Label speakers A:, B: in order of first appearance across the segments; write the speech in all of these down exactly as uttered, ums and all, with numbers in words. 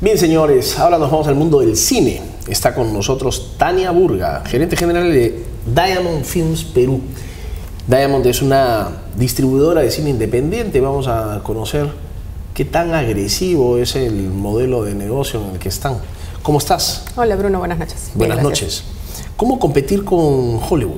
A: Bien, señores, ahora nos vamos al mundo del cine. Está con nosotros Tania Burga, gerente general de Diamond Films Perú. Diamond es una distribuidora de cine independiente. Vamos a conocer qué tan agresivo es el modelo de negocio en el que están. ¿Cómo estás?
B: Hola Bruno, buenas noches.
A: Buenas
B: Bien,
A: noches. ¿Cómo competir con Hollywood?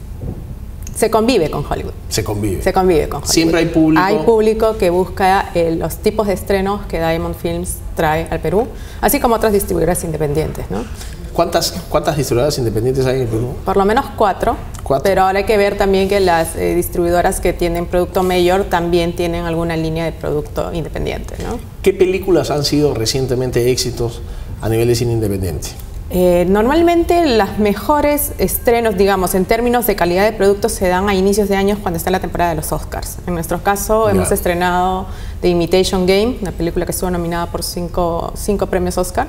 B: Se convive con Hollywood.
A: Se convive.
B: Se convive con Hollywood.
A: Siempre hay público.
B: Hay público que busca eh, los tipos de estrenos que Diamond Films trae al Perú, así como otras distribuidoras independientes, ¿no?
A: ¿Cuántas, cuántas distribuidoras independientes hay en el Perú?
B: Por lo menos cuatro. Cuatro. Pero ahora hay que ver también que las eh, distribuidoras que tienen producto mayor también tienen alguna línea de producto independiente, ¿no?
A: ¿Qué películas han sido recientemente éxitos a nivel de cine independiente?
B: Eh, normalmente los mejores estrenos, digamos, en términos de calidad de productos se dan a inicios de años cuando está la temporada de los Oscars. En nuestro caso ya. hemos estrenado The Imitation Game, una película que estuvo nominada por cinco, cinco premios Oscar,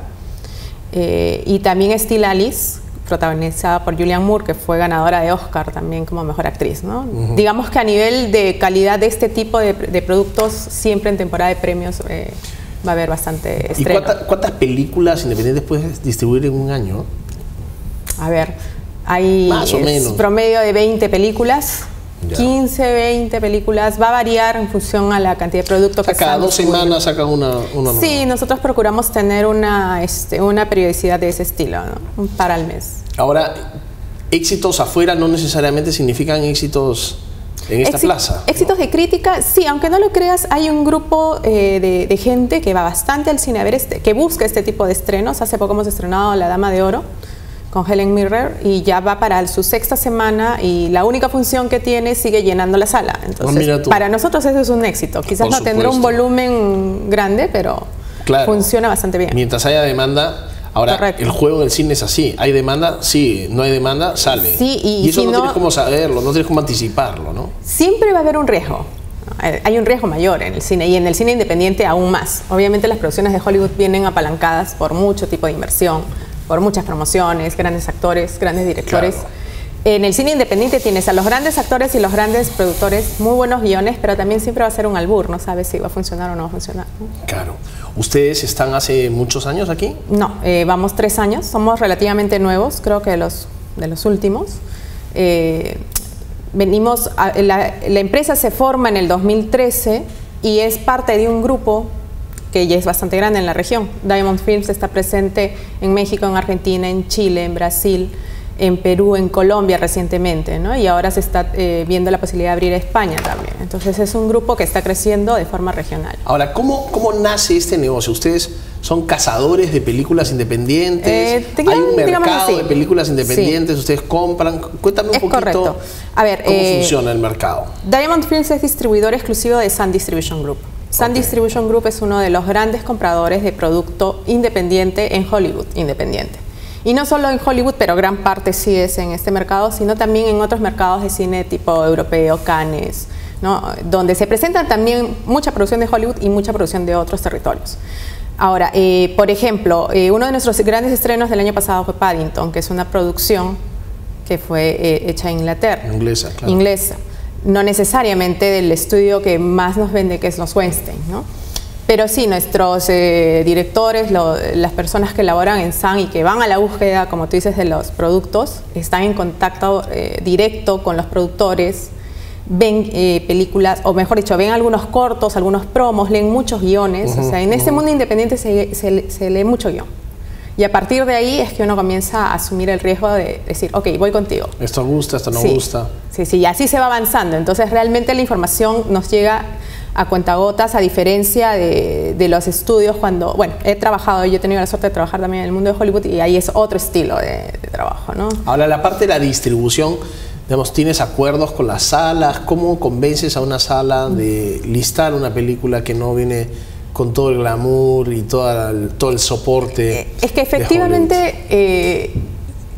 B: eh, y también Still Alice, protagonizada por Julianne Moore, que fue ganadora de Oscar también como mejor actriz, ¿no? Uh-huh. Digamos que a nivel de calidad de este tipo de, de productos, siempre en temporada de premios eh, va a haber bastante estreno.
A: ¿Y cuánta, cuántas películas independientes puedes distribuir en un año?
B: A ver, hay
A: más o menos
B: promedio de veinte películas, ya. quince, veinte películas, va a variar en función a la cantidad de productos
A: o sea,
B: que
A: cada dos semanas sacan una, una
B: Sí, nueva. Nosotros procuramos tener una, este, una periodicidad de ese estilo, ¿no? Para el mes.
A: Ahora, éxitos afuera no necesariamente significan éxitos en esta
B: Éxit,
A: plaza.
B: Éxitos ¿no? de crítica, sí, aunque no lo creas, hay un grupo eh, de, de gente que va bastante al cine a ver este, que busca este tipo de estrenos. Hace poco hemos estrenado La Dama de Oro con Helen Mirren y ya va para su sexta semana y la única función que tiene sigue llenando la sala. Entonces, oh, para nosotros eso es un éxito. Quizás Por no supuesto. tendrá un volumen grande, pero claro. funciona bastante bien.
A: Mientras haya demanda. Ahora, Correcto. el juego del cine es así, hay demanda, sí, no hay demanda, sale.
B: Sí, y,
A: y eso
B: si
A: no,
B: no
A: tienes cómo saberlo, no tienes cómo anticiparlo, ¿no?
B: Siempre va a haber un riesgo, hay un riesgo mayor en el cine y en el cine independiente aún más. Obviamente las producciones de Hollywood vienen apalancadas por mucho tipo de inversión, por muchas promociones, grandes actores, grandes directores. Claro. En el cine independiente tienes a los grandes actores y los grandes productores, muy buenos guiones, pero también siempre va a ser un albur, no sabes si va a funcionar o no va a funcionar.
A: Claro. ¿Ustedes están hace muchos años aquí?
B: No, eh, vamos tres años, somos relativamente nuevos, creo que de los, de los últimos. Eh, venimos, a, la, la empresa se forma en el dos mil trece y es parte de un grupo que ya es bastante grande en la región. Diamond Films está presente en México, en Argentina, en Chile, en Brasil, en Perú, en Colombia recientemente, ¿no? Y ahora se está eh, viendo la posibilidad de abrir a España también. Entonces es un grupo que está creciendo de forma regional.
A: Ahora, ¿cómo, cómo nace este negocio? ¿Ustedes son cazadores de películas independientes?
B: Eh, digamos,
A: ¿Hay un mercado
B: así.
A: de películas independientes? Sí. ¿Ustedes compran? Cuéntame un
B: es
A: poquito
B: correcto. A ver,
A: cómo
B: eh,
A: funciona el mercado.
B: Diamond Films es distribuidor exclusivo de Sun Distribution Group. Sun okay. Distribution Group es uno de los grandes compradores de producto independiente en Hollywood, independiente. Y no solo en Hollywood, pero gran parte sí es en este mercado, sino también en otros mercados de cine tipo europeo, Cannes, ¿no? Donde se presentan también mucha producción de Hollywood y mucha producción de otros territorios. Ahora, eh, por ejemplo, eh, uno de nuestros grandes estrenos del año pasado fue Paddington, que es una producción que fue eh, hecha en Inglaterra.
A: Inglesa, claro.
B: Inglesa. No necesariamente del estudio que más nos vende, que es los Weinstein, ¿no? Pero sí, nuestros eh, directores, lo, las personas que laboran en Sun y que van a la búsqueda, como tú dices, de los productos, están en contacto eh, directo con los productores, ven eh, películas, o mejor dicho, ven algunos cortos, algunos promos, leen muchos guiones. Uh-huh, o sea, en uh-huh. este mundo independiente se, se, se lee mucho guión. Y a partir de ahí es que uno comienza a asumir el riesgo de decir, ok, voy contigo.
A: Esto gusta, esto no
B: sí,
A: gusta.
B: Sí, sí, y así se va avanzando. Entonces realmente la información nos llega a cuentagotas, a diferencia de, de los estudios cuando, bueno, he trabajado, yo he tenido la suerte de trabajar también en el mundo de Hollywood y ahí es otro estilo de, de trabajo, ¿no?
A: Ahora, la parte de la distribución, digamos, ¿tienes acuerdos con las salas? ¿Cómo convences a una sala de listar una película que no viene con todo el glamour y todo el, todo el soporte?
B: Es que efectivamente eh,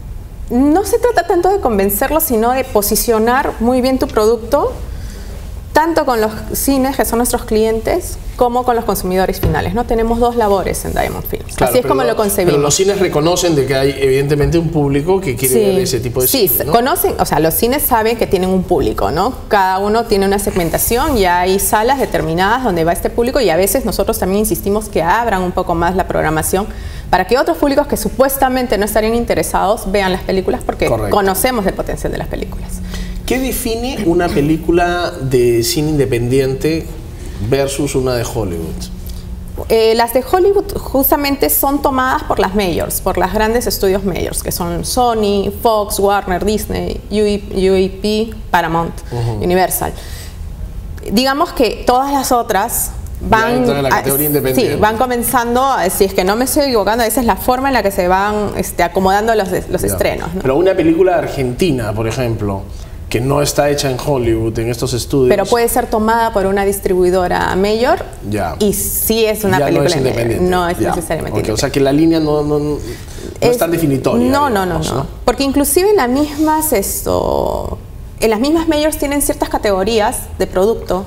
B: no se trata tanto de convencerlos, sino de posicionar muy bien tu producto tanto con los cines, que son nuestros clientes, como con los consumidores finales, ¿no? Tenemos dos labores en Diamond Films.
A: Claro,
B: Así es como
A: lo,
B: lo concebimos.
A: Pero los cines reconocen de que hay evidentemente un público que quiere
B: sí,
A: ver ese tipo de
B: sí,
A: cine, ¿no?
B: conocen, o sea, los cines saben que tienen un público, ¿no? Cada uno tiene una segmentación y hay salas determinadas donde va este público, y a veces nosotros también insistimos que abran un poco más la programación para que otros públicos que supuestamente no estarían interesados vean las películas, porque
A: Correcto.
B: Conocemos el potencial de las películas.
A: ¿Qué define una película de cine independiente versus una de Hollywood?
B: Eh, las de Hollywood justamente son tomadas por las majors, por las grandes estudios majors, que son Sony, Fox, Warner, Disney, U E P, Paramount, uh-huh. Universal. Digamos que todas las otras van,
A: en la categoría
B: a,
A: independiente.
B: sí, van comenzando, si es que no me estoy equivocando, esa es la forma en la que se van este, acomodando los, los estrenos, ¿no?
A: Pero una película argentina, por ejemplo, que no está hecha en Hollywood, en estos estudios.
B: Pero puede ser tomada por una distribuidora mayor,
A: ya.
B: Y sí es una
A: ya
B: película
A: no es independiente.
B: No es
A: ya.
B: necesariamente
A: okay, o sea que la línea no, no, no es, es tan definitoria.
B: No, no,
A: digamos,
B: no,
A: no,
B: no. Porque inclusive en las mismas esto, en las mismas majors tienen ciertas categorías de producto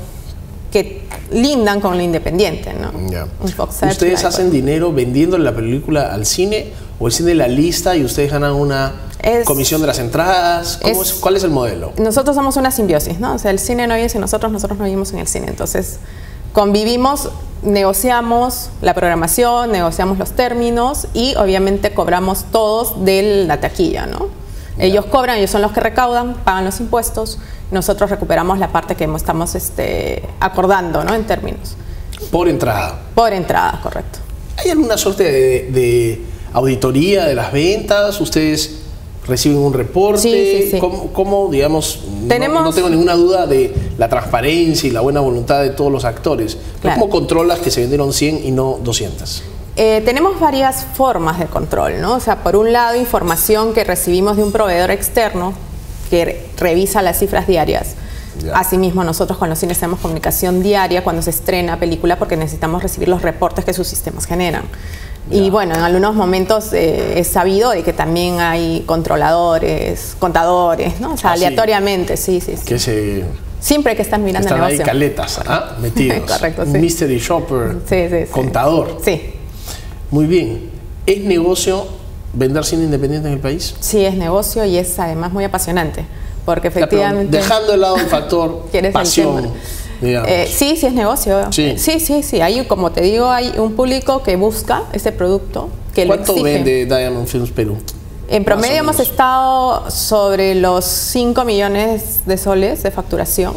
B: que lindan con lo independiente, ¿no?
A: Ya.
B: Un Fox
A: ¿Ustedes
B: Searchlight,
A: hacen dinero vendiendo la película al cine, o el cine la lista y ustedes ganan una es, comisión de las entradas? ¿Cómo es, es, ¿Cuál es el modelo?
B: Nosotros somos una simbiosis, ¿no? O sea, el cine no vive sin nosotros, nosotros no vivimos en el cine. Entonces, convivimos, negociamos la programación, negociamos los términos y obviamente cobramos todos de la taquilla, ¿no? Ya. Ellos cobran, ellos son los que recaudan, pagan los impuestos, nosotros recuperamos la parte que estamos este, acordando, ¿no? En términos.
A: Por entrada.
B: Por entrada, correcto.
A: ¿Hay alguna suerte de, de auditoría de las ventas? ¿Ustedes reciben un reporte?
B: Sí, sí, sí.
A: ¿Cómo, cómo digamos,
B: Tenemos,
A: no, no tengo ninguna duda de la transparencia y la buena voluntad de todos los actores?
B: Claro.
A: ¿Cómo controlas que se vendieron cien y no doscientas?
B: Eh, tenemos varias formas de control, ¿no? O sea, por un lado, información que recibimos de un proveedor externo que revisa las cifras diarias. Ya. Asimismo, nosotros con los cines tenemos comunicación diaria cuando se estrena película, porque necesitamos recibir los reportes que sus sistemas generan. Ya. Y bueno, en algunos momentos eh, es sabido de que también hay controladores, contadores, ¿no? O sea, ah, aleatoriamente, sí, sí, sí.
A: Que se...
B: Siempre hay que estar mirando
A: el
B: negocio.
A: Están ahí caletas, ¿ah? Metidos.
B: Correcto, sí.
A: Mystery shopper,
B: sí, sí, sí.
A: contador.
B: Sí.
A: Muy bien. ¿Es negocio vender cine independiente en el país?
B: Sí, es negocio y es además muy apasionante. Porque efectivamente...
A: Ya, dejando de lado el factor pasión.
B: Eh, sí, sí es negocio.
A: Sí,
B: sí, sí. sí. Hay, como te digo, hay un público que busca ese producto, que
A: ¿Cuánto
B: lo exige.
A: vende Diamond Films Perú?
B: En promedio hemos estado sobre los cinco millones de soles de facturación,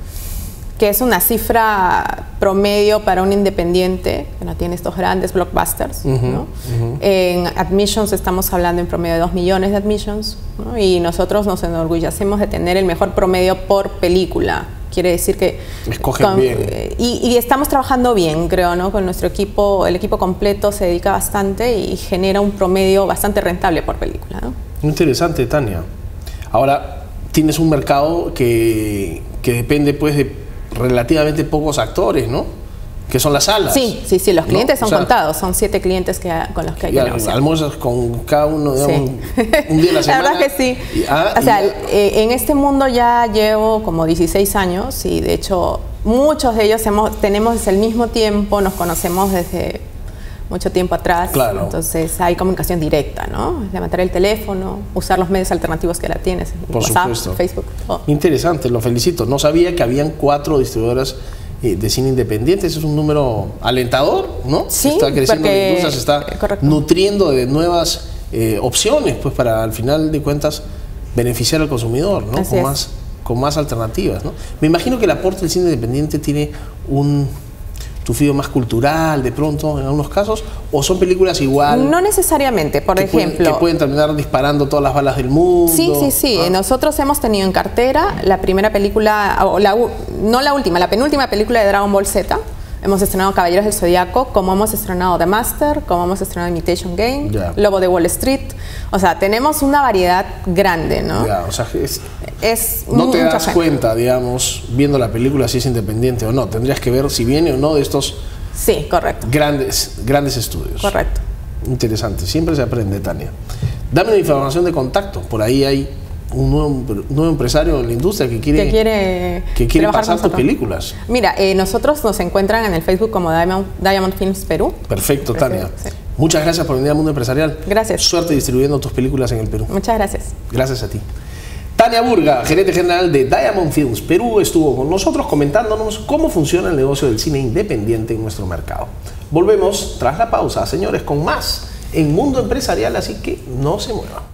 B: que es una cifra promedio para un independiente que no tiene estos grandes blockbusters, uh-huh, ¿no? Uh-huh. En admissions estamos hablando en promedio de dos millones de admissions, ¿no? Y nosotros nos enorgullecemos de tener el mejor promedio por película. Quiere decir que...
A: Escogen
B: con,
A: bien.
B: Y, y estamos trabajando bien, creo, ¿no? Con nuestro equipo, el equipo completo se dedica bastante y genera un promedio bastante rentable por película, ¿no?
A: Interesante, Tania. Ahora, tienes un mercado que, que depende, pues, de relativamente pocos actores, ¿no? Que son las salas.
B: Sí, sí, sí, los clientes
A: ¿no?
B: son
A: o sea,
B: contados, son siete clientes que, con los que hay que negociar.
A: Almuerzas con cada uno, digamos,
B: sí.
A: un día a la semana.
B: La verdad que sí.
A: Y, ah,
B: o sea,
A: y,
B: eh, en este mundo ya llevo como dieciséis años y de hecho muchos de ellos hemos, tenemos el mismo tiempo, nos conocemos desde mucho tiempo atrás.
A: Claro.
B: Entonces hay comunicación directa, ¿no? Levantar el teléfono, usar los medios alternativos que la tienes,
A: Por
B: WhatsApp,
A: supuesto.
B: Facebook. Todo.
A: Interesante, lo felicito. No sabía que habían cuatro distribuidoras de cine independiente. Ese es un número alentador, ¿no?
B: Sí,
A: está creciendo
B: porque,
A: la industria, se está
B: correcto.
A: nutriendo de nuevas eh, opciones, pues para al final de cuentas beneficiar al consumidor, ¿no?
B: Así
A: con
B: es.
A: más con más alternativas, ¿no? Me imagino que el aporte del cine independiente tiene un tufido más cultural, de pronto, en algunos casos, o son películas igual.
B: No necesariamente, por
A: que
B: ejemplo.
A: Pueden, que pueden terminar disparando todas las balas del mundo.
B: Sí, sí, sí.
A: Ah.
B: Nosotros hemos tenido en cartera la primera película, o la, no la última, la penúltima película de Dragon Ball Z. Hemos estrenado Caballeros del Zodiaco, como hemos estrenado The Master, como hemos estrenado Imitation Game,
A: yeah.
B: Lobo de Wall Street. O sea, tenemos una variedad grande, ¿no?
A: Yeah, o sea, es,
B: es
A: no te das
B: gente.
A: cuenta, digamos, viendo la película si es independiente o no. Tendrías que ver si viene o no de estos
B: sí, correcto.
A: grandes, grandes estudios.
B: Correcto.
A: Interesante. Siempre se aprende, Tania. Dame una información de contacto. Por ahí hay un nuevo, nuevo empresario en la industria que quiere,
B: que quiere,
A: que quiere
B: trabajar
A: pasar
B: con
A: tus
B: nosotros.
A: películas.
B: Mira, eh, nosotros nos encuentran en el Facebook como Diamond, Diamond Films Perú.
A: Perfecto, Tania.
B: Sí.
A: Muchas gracias por venir al mundo empresarial.
B: Gracias.
A: Suerte distribuyendo tus películas en el Perú.
B: Muchas gracias.
A: Gracias a ti. Tania Burga, gerente general de Diamond Films Perú, estuvo con nosotros comentándonos cómo funciona el negocio del cine independiente en nuestro mercado. Volvemos tras la pausa, señores, con más en Mundo Empresarial, así que no se muevan.